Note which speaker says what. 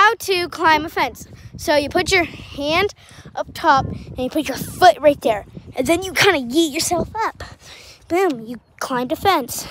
Speaker 1: how to climb a fence. So you put your hand up top and you put your foot right there. And then you kind of yeet yourself up. Boom, you climbed a fence.